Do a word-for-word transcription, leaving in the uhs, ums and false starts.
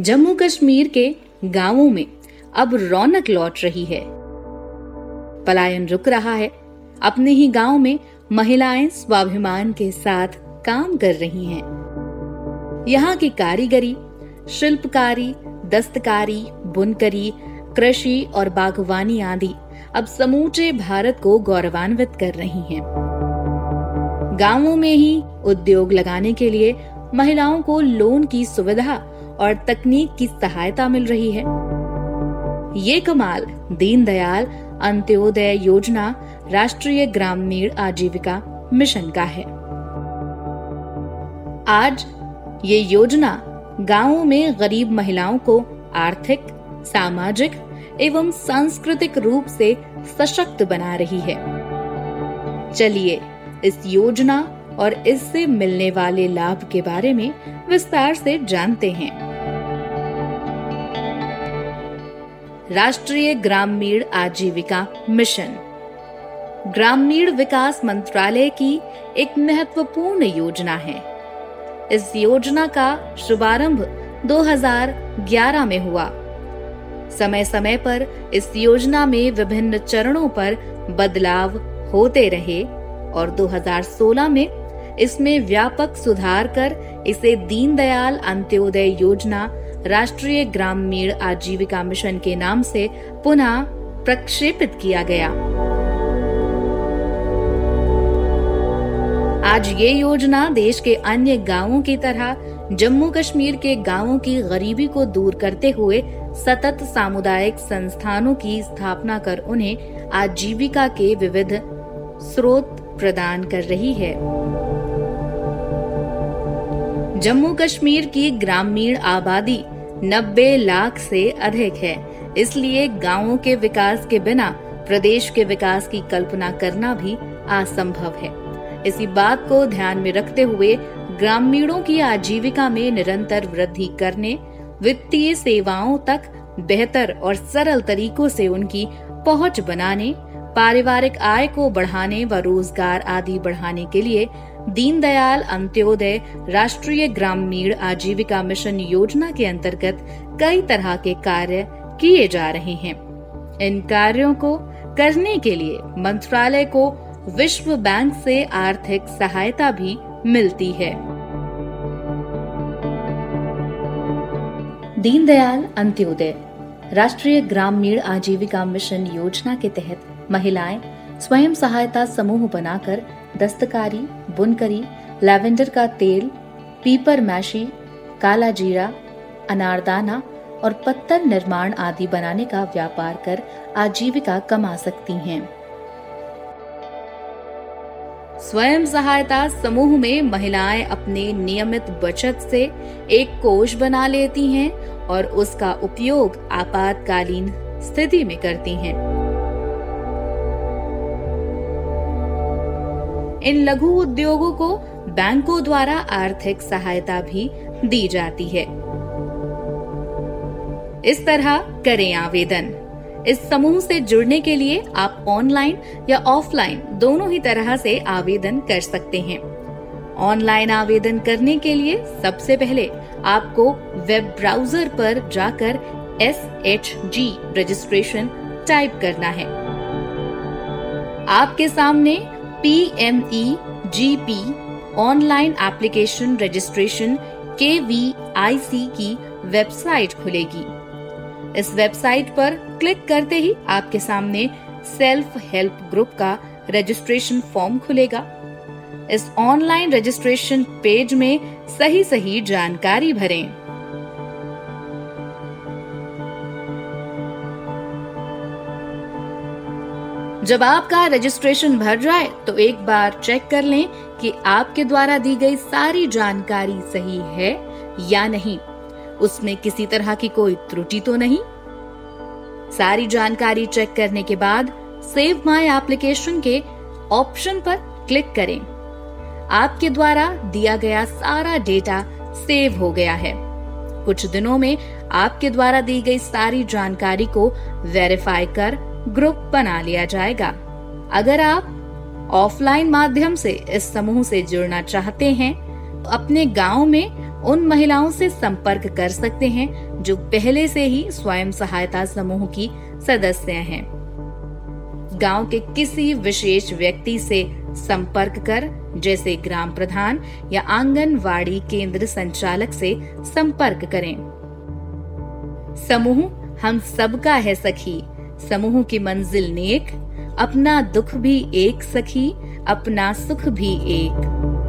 जम्मू कश्मीर के गांवों में अब रौनक लौट रही है। पलायन रुक रहा है। अपने ही गांव में महिलाएं स्वाभिमान के साथ काम कर रही हैं। यहाँ की कारीगरी, शिल्पकारी, दस्तकारी, बुनकरी, कृषि और बागवानी आदि अब समूचे भारत को गौरवान्वित कर रही हैं। गांवों में ही उद्योग लगाने के लिए महिलाओं को लोन की सुविधा और तकनीक की सहायता मिल रही है। ये कमाल दीनदयाल अंत्योदय योजना राष्ट्रीय ग्रामीण आजीविका मिशन का है। आज ये योजना गांवों में गरीब महिलाओं को आर्थिक, सामाजिक एवं सांस्कृतिक रूप से सशक्त बना रही है। चलिए इस योजना और इससे मिलने वाले लाभ के बारे में विस्तार से जानते हैं। राष्ट्रीय ग्रामीण आजीविका मिशन ग्रामीण विकास मंत्रालय की एक महत्वपूर्ण योजना है। इस योजना का शुभारंभ दो हज़ार ग्यारह में हुआ। समय समय पर इस योजना में विभिन्न चरणों पर बदलाव होते रहे और दो हज़ार सोलह में इसमें व्यापक सुधार कर इसे दीनदयाल अंत्योदय योजना राष्ट्रीय ग्रामीण आजीविका मिशन के नाम से पुनः प्रक्षेपित किया गया। आज ये योजना देश के अन्य गांवों की तरह जम्मू कश्मीर के गांवों की गरीबी को दूर करते हुए सतत सामुदायिक संस्थानों की स्थापना कर उन्हें आजीविका के विविध स्रोत प्रदान कर रही है। जम्मू कश्मीर की ग्रामीण आबादी नब्बे लाख से अधिक है, इसलिए गांवों के विकास के बिना प्रदेश के विकास की कल्पना करना भी असंभव है। इसी बात को ध्यान में रखते हुए ग्रामीणों की आजीविका में निरंतर वृद्धि करने, वित्तीय सेवाओं तक बेहतर और सरल तरीकों से उनकी पहुंच बनाने, पारिवारिक आय को बढ़ाने व रोजगार आदि बढ़ाने के लिए दीनदयाल अंत्योदय राष्ट्रीय ग्रामीण आजीविका मिशन योजना के अंतर्गत कई तरह के कार्य किए जा रहे हैं। इन कार्यों को करने के लिए मंत्रालय को विश्व बैंक से आर्थिक सहायता भी मिलती है। दीनदयाल अंत्योदय राष्ट्रीय ग्रामीण आजीविका मिशन योजना के तहत महिलाएं स्वयं सहायता समूह बनाकर दस्तकारी, बुनकरी, लैवेंडर का तेल, पीपर मैशी, काला जीरा, अनारदाना और पत्तल निर्माण आदि बनाने का व्यापार कर आजीविका कमा सकती हैं। स्वयं सहायता समूह में महिलाएं अपने नियमित बचत से एक कोष बना लेती हैं और उसका उपयोग आपातकालीन स्थिति में करती हैं। इन लघु उद्योगों को बैंकों द्वारा आर्थिक सहायता भी दी जाती है। इस तरह करें आवेदन। इस समूह से जुड़ने के लिए आप ऑनलाइन या ऑफलाइन दोनों ही तरह से आवेदन कर सकते हैं। ऑनलाइन आवेदन करने के लिए सबसे पहले आपको वेब ब्राउजर पर जाकर S H G registration type करना है। आपके सामने P M E G P online application registration K V I C की वेबसाइट खुलेगी। इस वेबसाइट पर क्लिक करते ही आपके सामने सेल्फ हेल्प ग्रुप का रजिस्ट्रेशन फॉर्म खुलेगा। इस ऑनलाइन रजिस्ट्रेशन पेज में सही सही जानकारी भरें। जब आपका रजिस्ट्रेशन भर जाए तो एक बार चेक कर लें कि आपके द्वारा दी गई सारी जानकारी सही है या नहीं, उसमें किसी तरह की कोई त्रुटि तो नहीं। सारी जानकारी चेक करने के बाद सेव माय एप्लीकेशन के ऑप्शन पर क्लिक करें। आपके द्वारा दिया गया सारा डेटा सेव हो गया है। कुछ दिनों में आपके द्वारा दी गई सारी जानकारी को वेरीफाई कर ग्रुप बना लिया जाएगा। अगर आप ऑफलाइन माध्यम से इस समूह से जुड़ना चाहते हैं तो अपने गांव में उन महिलाओं से संपर्क कर सकते हैं जो पहले से ही स्वयं सहायता समूह की सदस्य हैं। गांव के किसी विशेष व्यक्ति से संपर्क कर, जैसे ग्राम प्रधान या आंगनवाड़ी केंद्र संचालक से संपर्क करें। समूह हम सबका है सखी, समूह की मंजिल नेक, अपना दुख भी एक सखी, अपना सुख भी एक।